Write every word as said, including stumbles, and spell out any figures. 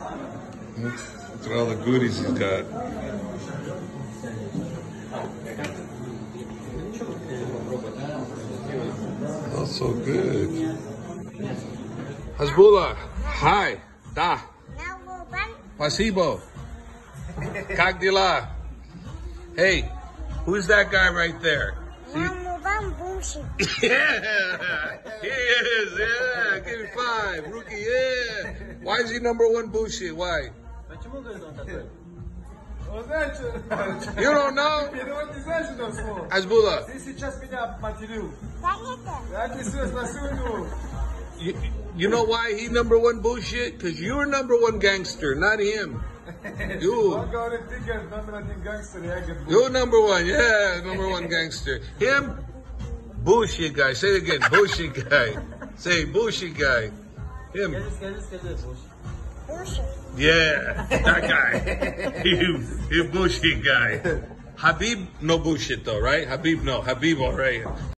Look at all the goodies he's got. That's so good. Hasbulla, hi, da. Pasibo. Kagdila. Hey, who's that guy right there? See? Yeah, he is, yeah. Give me five. Rookie, yeah. Why is he number one bullshit? Why? You don't know? Hasbulla. You, you know why he number one bullshit? Because you're number one gangster, not him. You. You're number one, yeah, number one gangster. Him, bullshit guy. Say it again, bullshit guy. Say bullshit guy. Him. Yeah, that guy. you, you bullshit guy. Khabib, no bullshit though, right? Khabib, no. Khabib, all right.